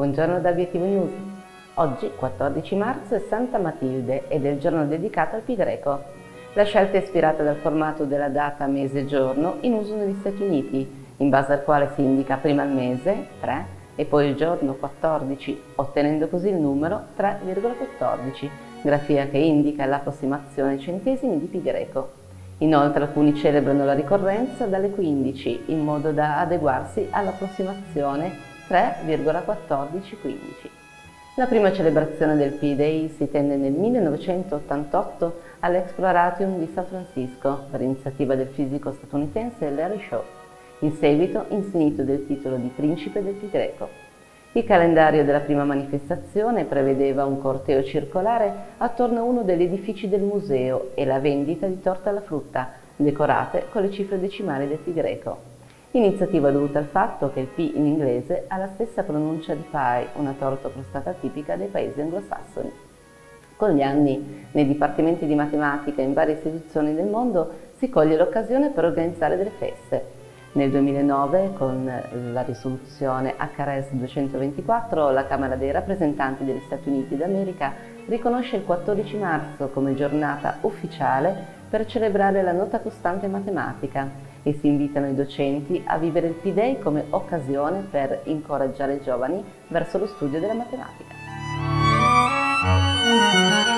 Buongiorno da Obiettivo News. Oggi, 14 marzo, è Santa Matilde ed è il giorno dedicato al Pi greco. La scelta è ispirata dal formato della data mese-giorno in uso negli Stati Uniti, in base al quale si indica prima il mese, 3, e poi il giorno 14, ottenendo così il numero 3,14, grafia che indica l'approssimazione ai centesimi di Pi greco. Inoltre alcuni celebrano la ricorrenza dalle 15 in modo da adeguarsi all'approssimazione 3,1415. La prima celebrazione del Pi Day si tenne nel 1988 all'Exploratium di San Francisco per iniziativa del fisico statunitense Larry Shaw, in seguito insignito del titolo di Principe del Pi greco. Il calendario della prima manifestazione prevedeva un corteo circolare attorno a uno degli edifici del museo e la vendita di torte alla frutta, decorate con le cifre decimali del Pi greco. Iniziativa dovuta al fatto che il Pi in inglese ha la stessa pronuncia di pie, una torta crostata tipica dei paesi anglosassoni. Con gli anni, nei dipartimenti di matematica in varie istituzioni del mondo si coglie l'occasione per organizzare delle feste. Nel 2009, con la risoluzione HRS 224, la Camera dei rappresentanti degli Stati Uniti d'America riconosce il 14 marzo come giornata ufficiale per celebrare la nota costante matematica e si invitano i docenti a vivere il Pi Day come occasione per incoraggiare i giovani verso lo studio della matematica.